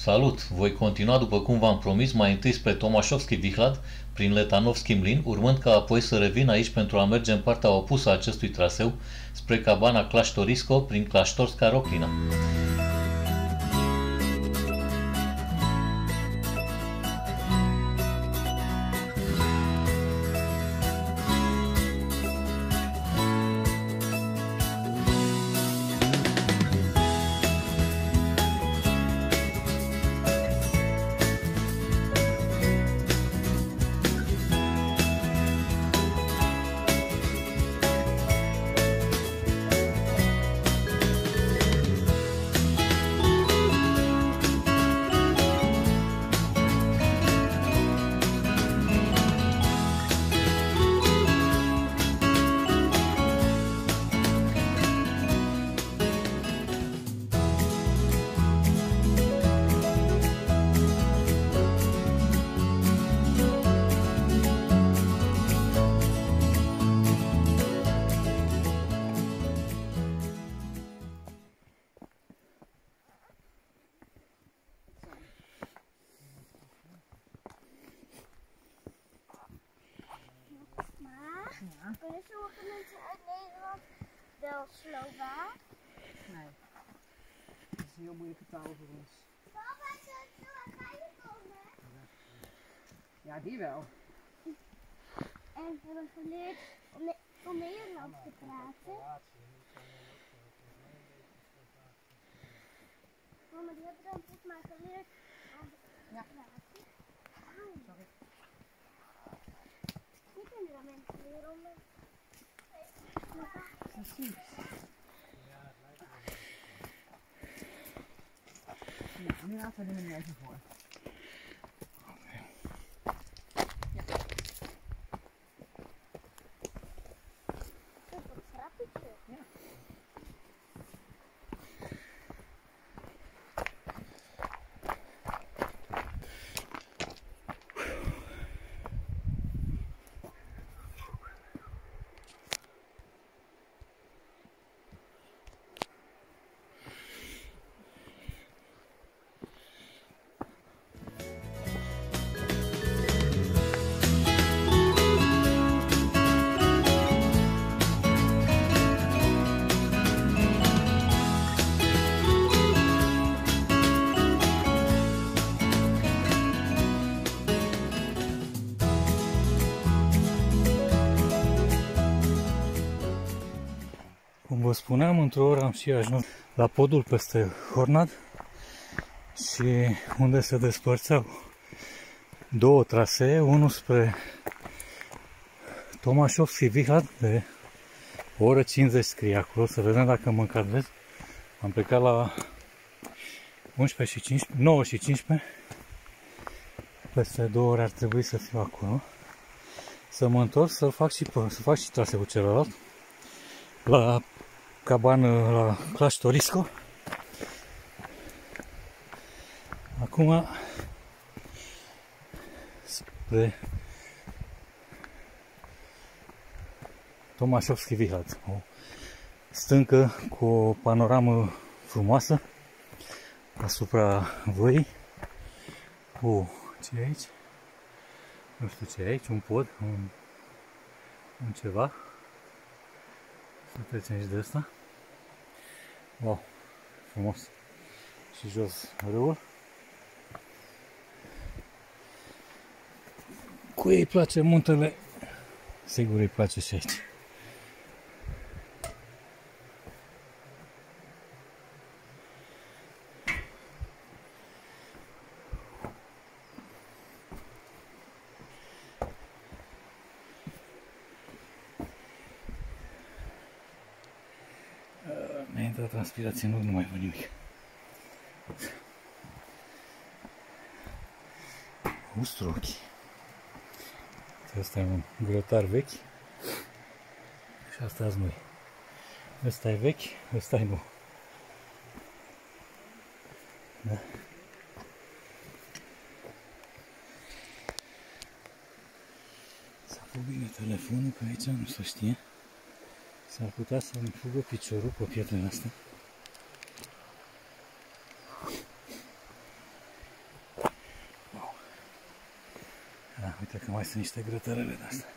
Salut! Voi continua după cum v-am promis, mai întâi spre Tomașovski-Vihlad, prin Letanovski-Mlin, urmând ca apoi să revin aici pentru a merge în partea opusă a acestui traseu, spre cabana Claștorisko, prin Claștorska Roklina. Kunnen sommige mensen uit Nederland wel Slovaak? Nee. Dat is een heel moeilijke taal voor ons. Papa, zullen we Slowakije komen? Ja, die wel. En we hebben geleerd om Nederlands te praten. Mama, die hebben dan volgens mij geleerd om te praten. Sorry. Die kunnen dan mensen leren om Precies. Ja, nu laten we er nu even voor. Dat is een grappetje. Ja. Cum vă spuneam, într-o oră am și ajuns la podul peste Hornad și unde se despărțeau două trasee, unul spre Tomașovski-Vihlad, de o oră 50 scrie acolo, să vedem dacă mă încadrez. Am plecat la 11 și 15, 9 și 15, peste 2 ore ar trebui să fiu acolo, să mă întorc să fac și traseul celălalt, la cabană la Claștorisko. Acum spre Tomașovski-Vihlad, o stâncă cu o panoramă frumoasă asupra văii. Ce e aici? Nu știu ce e aici, un pod, un ceva. Să trecem și de asta. Wow, frumos. Și jos râul. Cu ei place muntele, sigur îi place și aici. Mi-a intrat transpirație în ochi, nu mai văd nimic. Ustrochi. Asta e un grătar vechi și asta azi noi. Ăsta e vechi, ăsta e nou. Da? S-a făcut bine telefonul, că aici nu se știe. S-ar putea să-mi fugă piciorul pe pietrele astea. Da, uite că mai sunt niște grătărele de astea.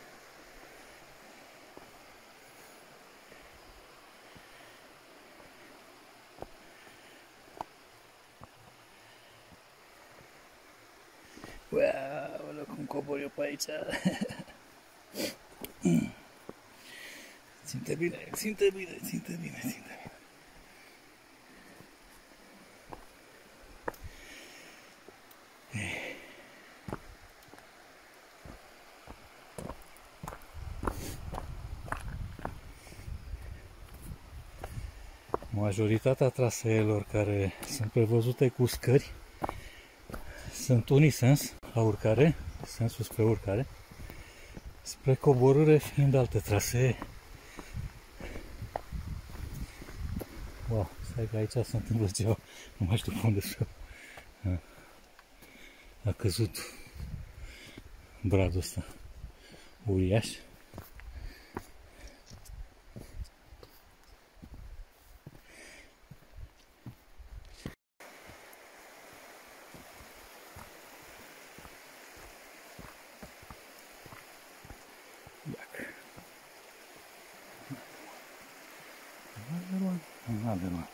Uau, cum cobor eu pe aici. Ținte bine, ținte bine, ținte bine, ținte bine. Majoritatea traseelor care sunt prevăzute cu scări sunt unisens la urcare, sensul spre urcare, spre coborâre fiind alte trasee. Wow, stai că aici se întâmplă ceva, nu mai știu pe unde să a căzut bradul ăsta uriaș. Adelman.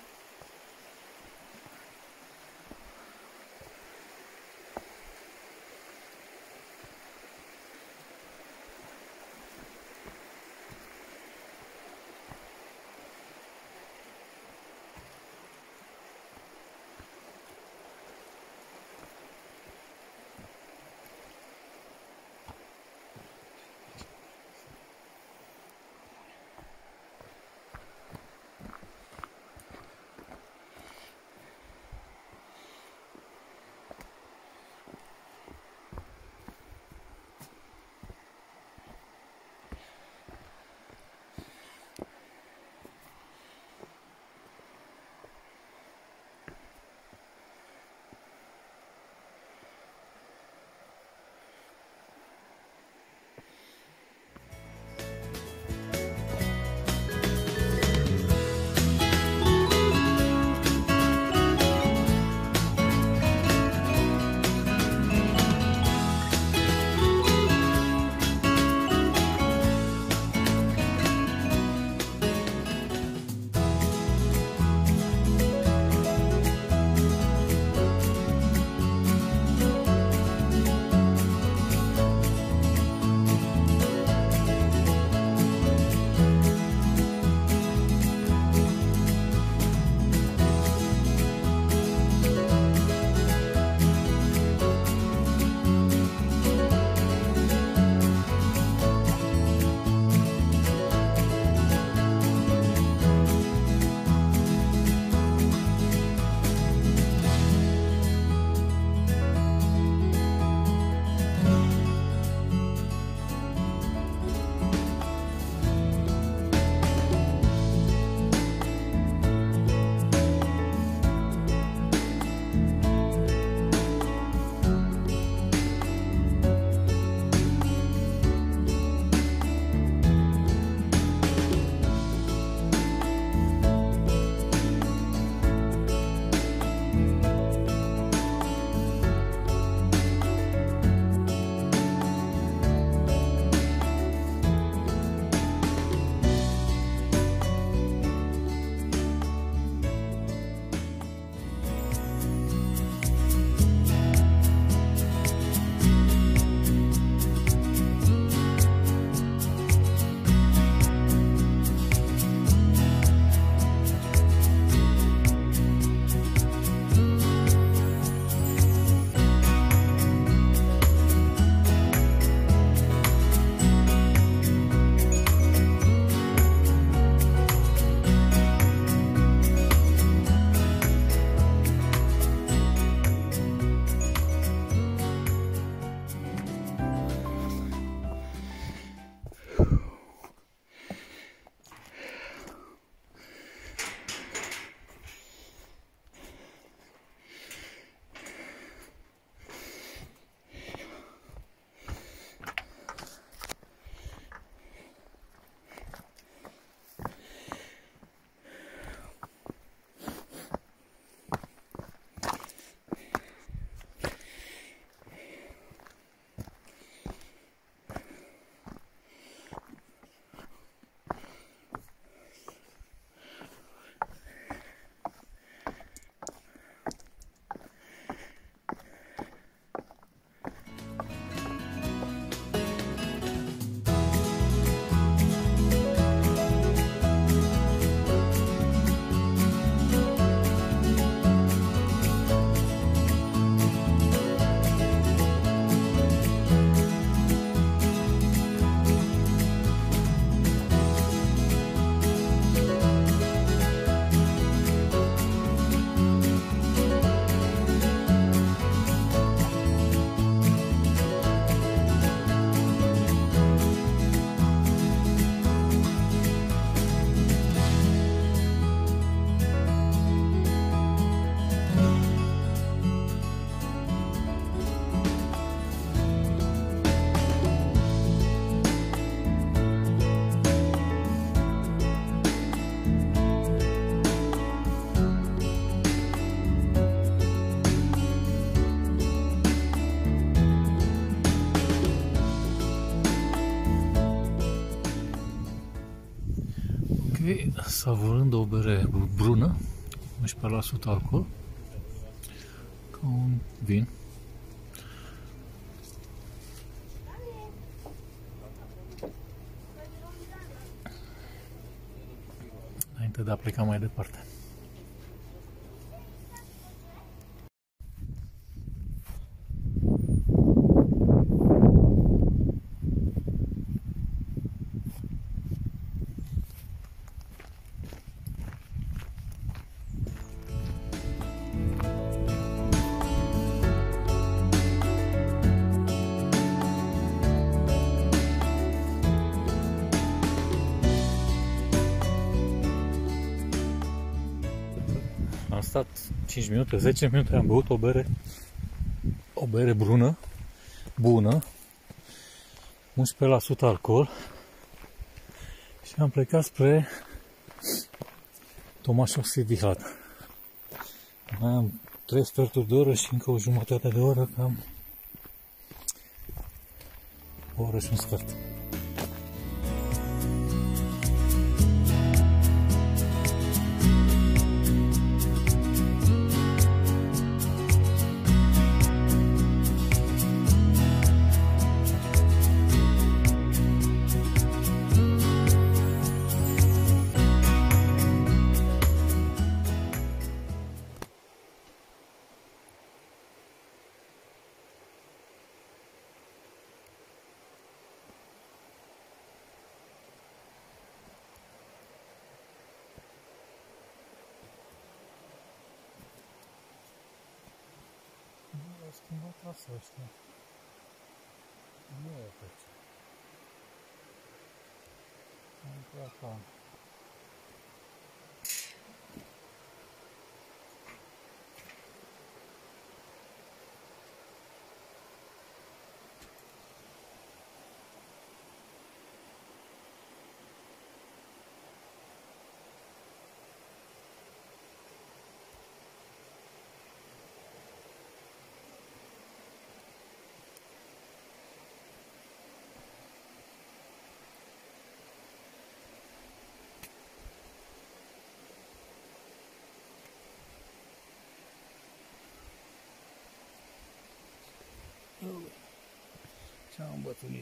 fi savurând o bere brună, 11% alcool, ca un vin. Înainte de a pleca mai departe. Am stat 5 minute, 10 minute, am băut o bere brună, bună, 11% alcool și am plecat spre Tomașov Sidihat. Mai am 3 sferturi de oră și încă o jumătate de oră, cam o oră și un sfert. Au schimbat trasa ăștia. Nu e pe ce. Am pe acolo. Ce-am îmbătrânit.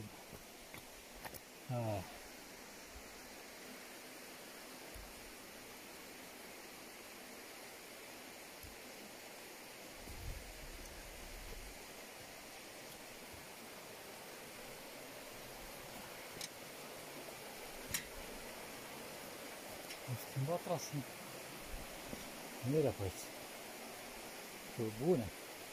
Am schimbat trasa. Nu era pe aici. Pe bune.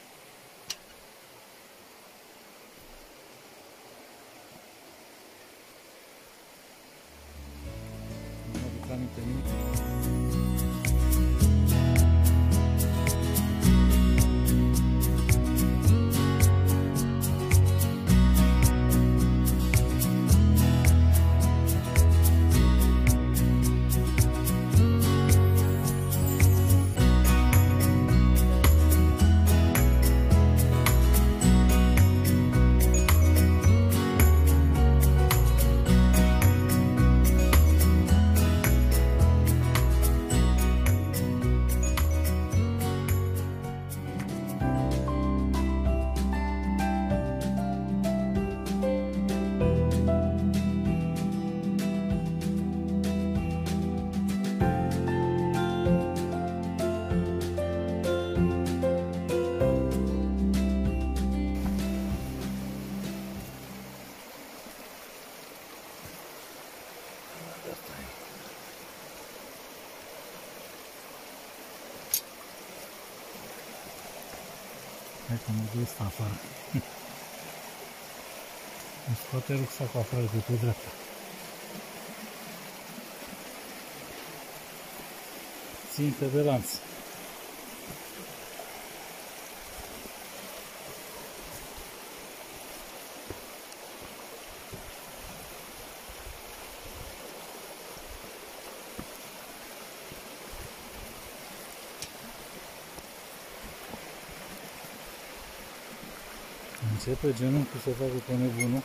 Aminte nimic. Hai că mă duc ăsta afară. Îmi scoate rucsacul afară de pe dreapta. Țintă de lanț. Începe genunchiul să facă pe nebunul.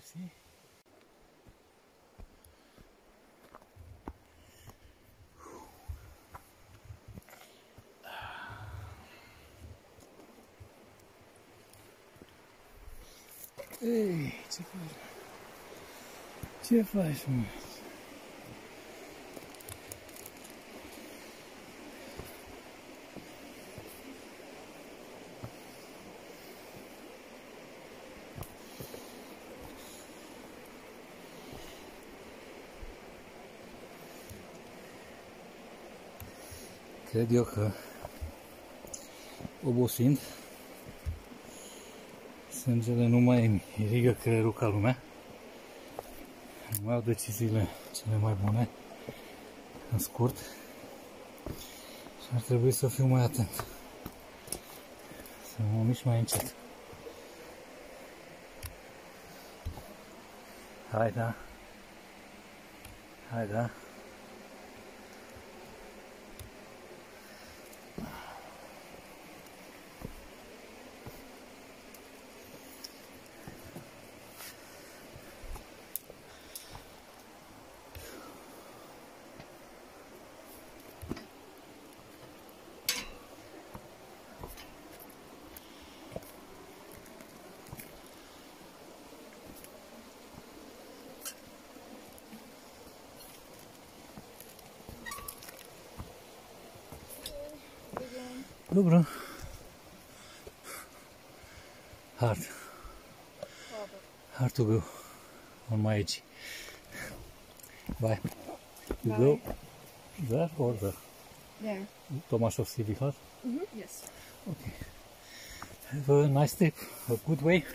Mersi. Ei, ce faci? Ce faci, mă? Cred eu că, obosind, sângele nu mai îmi irigă creierul ca lumea. Nu mai au deciziile cele mai bune, în scurt, și ar trebui să fiu mai atent, să mă mișc mai încet. Hai da, hai da. Dobro. Hard to go on my edge. Bye. You go there or there? There. Tomaszowski Wichlar? Yes. Okay. Have a nice trip, a good way.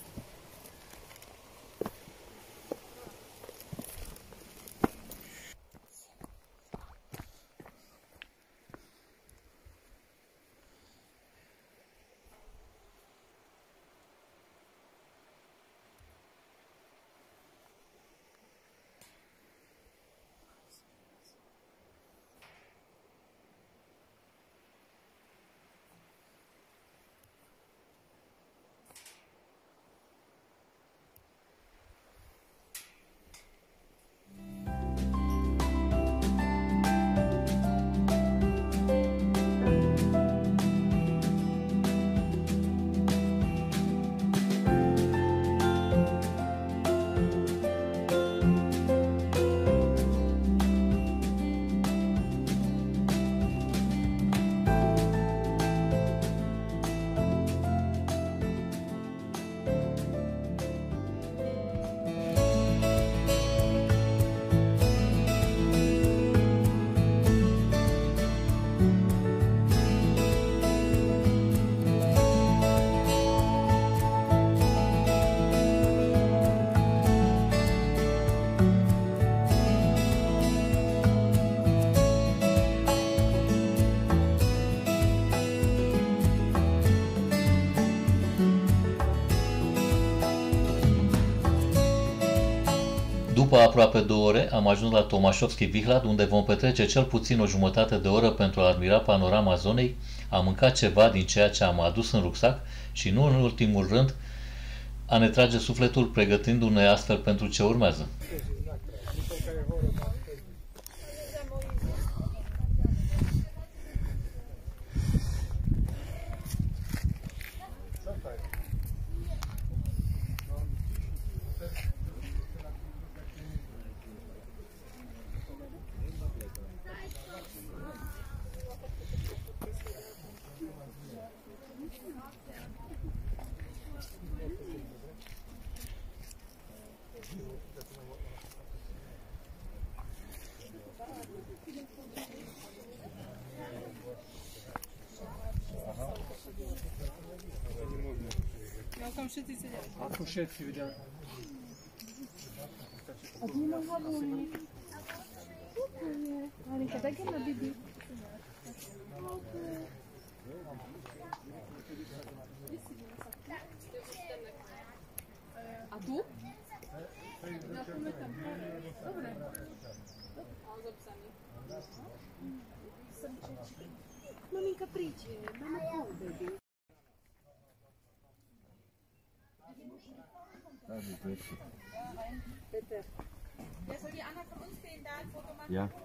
După aproape 2 ore am ajuns la Tomaszowski Wichlar, unde vom petrece cel puțin o jumătate de oră pentru a admira panorama zonei, a mânca ceva din ceea ce am adus în rucsac și, nu în ultimul rând, a ne trage sufletul pregătindu-ne astfel pentru ce urmează. Ako všetci vidia. A tu? Dobre. A zapisanie. Maminka príde, mama povede. That is good. Bitte. Wer soll die Anna von uns sehen, da ein Foto machen? Ja.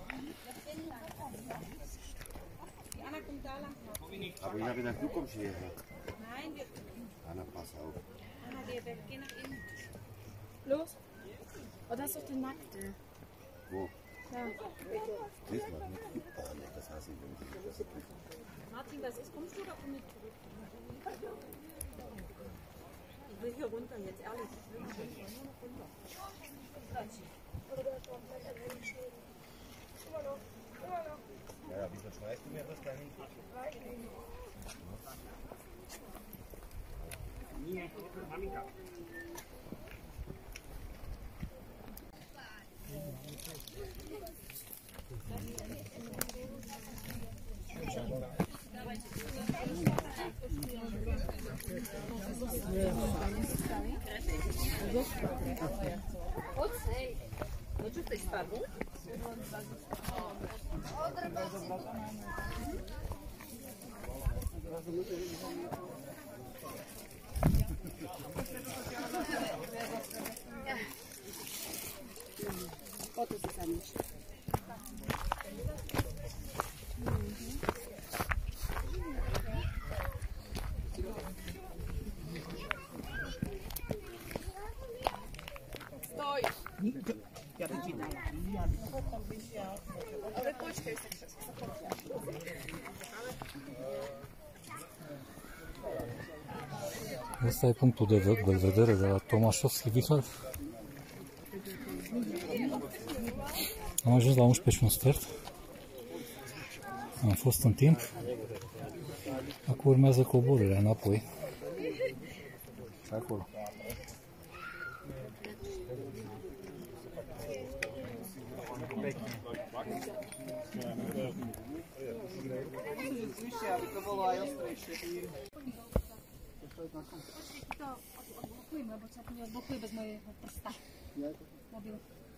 Die Anna kommt da lang. Aber ich habe gedacht, du kommst hierher. Nein, wir. Anna, pass auf. Anna, wir gehen nach innen. Los. Oh, das ist doch der Nackte. Wo? Ja. Diesmal nicht. Oh, nee, das hasse ich nicht. Martin, was ist? Kommst du oder komm ich zurück? Ich will hier runter jetzt, ehrlich. Ich will hier runter. Nur noch runter. Ja, wieso schmeißt du mir das da hin? Fotos ist ja nicht. Stój! Ale počkej sa. Ăsta e punctul de vedere de la Tomașovski Vihlar. Am ajuns la 11:15. Am fost în timp. Acum urmează coborârea înapoi. Acolo. aby to bolo aj ostrejšie. To odblokujmy, bo cię nie odblokuję bez mojego prsta. Mobil.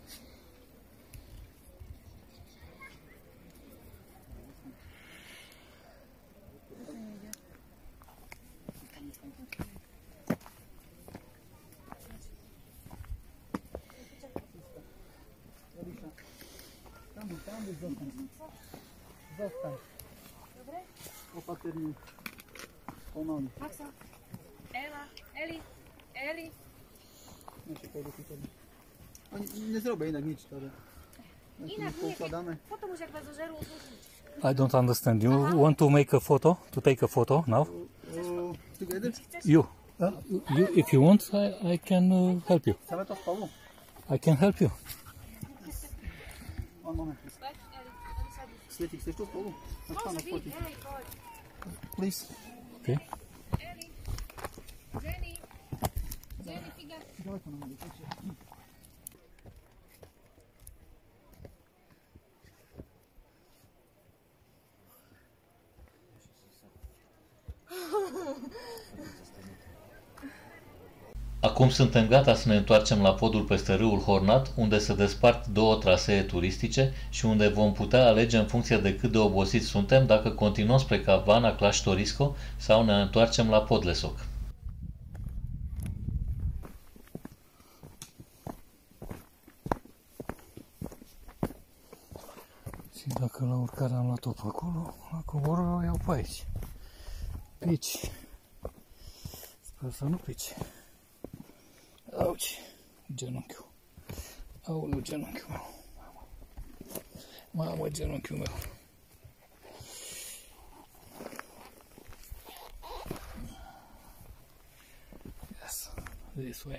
Tam byś zostań. Zostań. Opatrnie. Pomału. Maxa. Ela. Eli. Ja się pojdę tutaj. Oni nie zrobię jednak nic, ale... Inak poukładamy. Foto musi jak bardzo żeru użyć. I don't understand. You want to make a photo? To take a photo now? Together? You. If you want, I can help you. Chcemy to spolu? I can help you. One moment, please. Weź, Eli. On sadzi. Sleti, chcesz to spolu? Na Może stanę, być. chodź. Eli, chodź. Please. Okay. Eli. Jenny. Jenny, figa. Daleko nam będzie. Acum suntem gata să ne întoarcem la podul peste râul Hornat, unde se despart două trasee turistice și unde vom putea alege în funcție de cât de obosiți suntem dacă continuăm spre Cabana Claștorisco sau ne întoarcem la Podlesoc. Și dacă la urcare am luat-o pe acolo, la coborâre o iau pe aici. Pici. Sper să nu pici. Auci, genunchiul. Aoleu, genunchiul meu. Mamă, genunchiul meu. Yes, this way.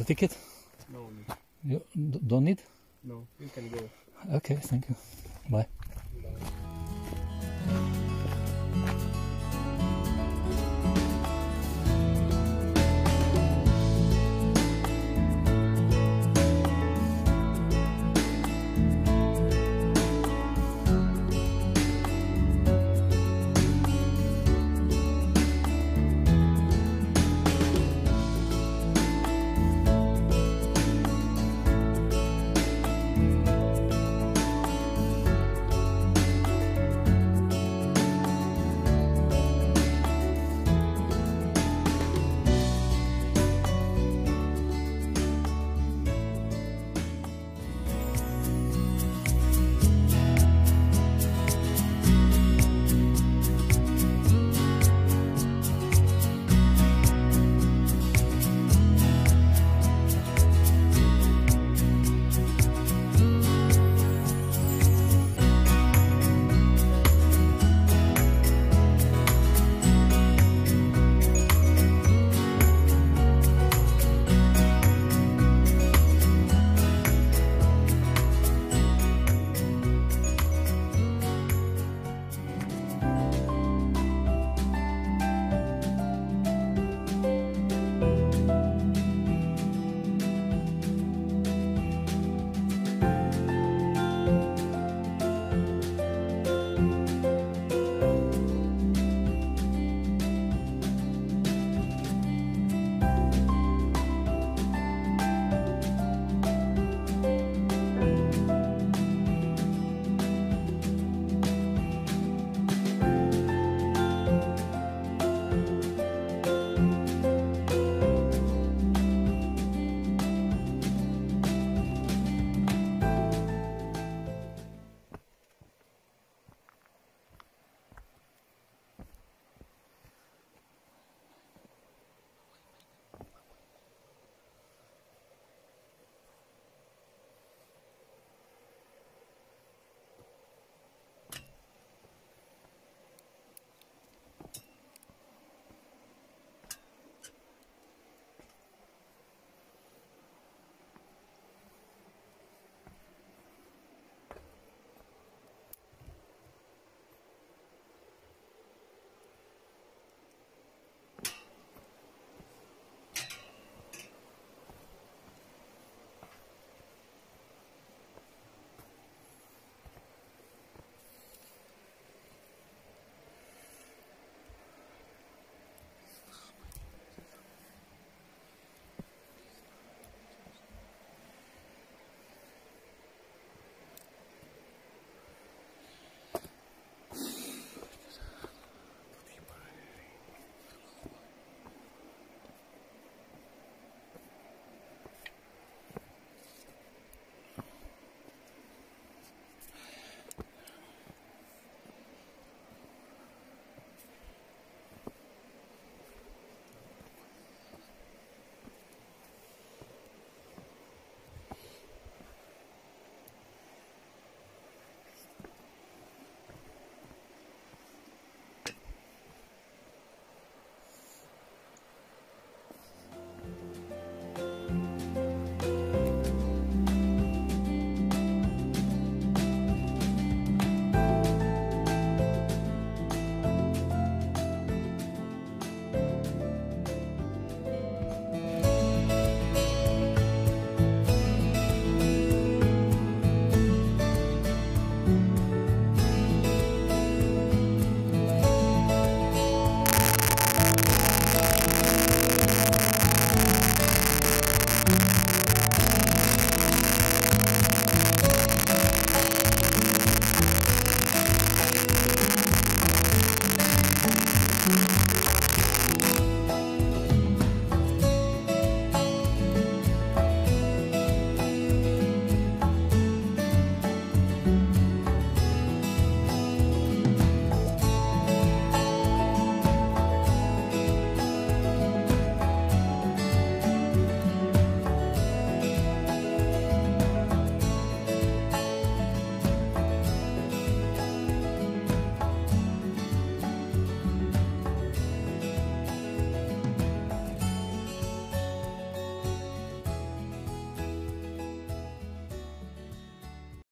ticket? No, You don't need? no, you can go. Okay, thank you. Bye.